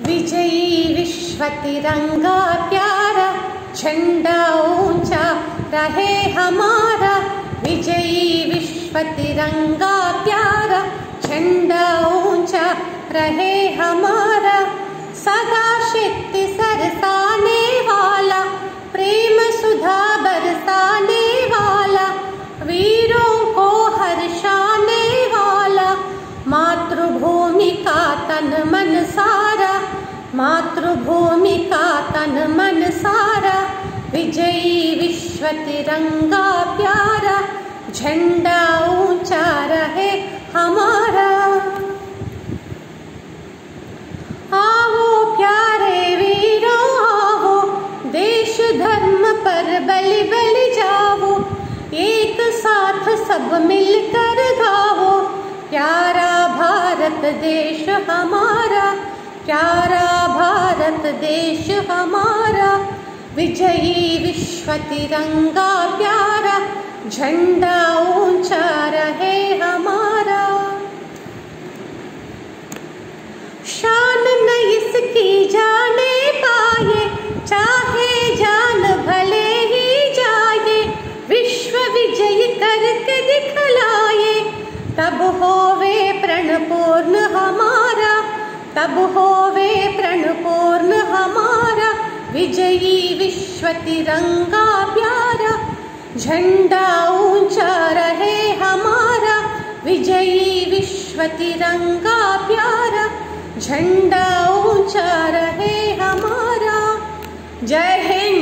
विजयी विश्व तिरंगा प्यारा, झंडा ऊंचा रहे हमारा। विजयी विश्व तिरंगा प्यारा, झंडा ऊंचा रहे हमारा। सदा शक्ति सरसाने वाला, प्रेम सुधा बरसाने वाला, वीरों को हर्षाने वाला। मातृभूमि का तन मन सारा, मातृभूमि का तन मन सारा। विजयी विश्व तिरंगा प्यारा, झंडा ऊंचा रहे हमारा। आओ प्यारे वीरों आओ, देश धर्म पर बलि बलि जाओ। एक साथ सब मिलकर गाओ, प्यारा भारत देश हमारा, प्यारा भारत देश हमारा। विजयी विश्व तिरंगा प्यारा, झंडा ऊंचा रहे हमारा। शान न इसकी जाने पाए, चाहे जान भले ही जाए। विश्व विजय करके दिखलाए, तब होवे प्रण पूर्ण हमारा, तब होवे प्रण पूर्ण हमारा। विजयी विश्व तिरंगा प्यारा, झंडा ऊंचा रहे हमारा। विजयी विश्व तिरंगा प्यारा, झंडा ऊंचा रहे हमारा। जय हिंद।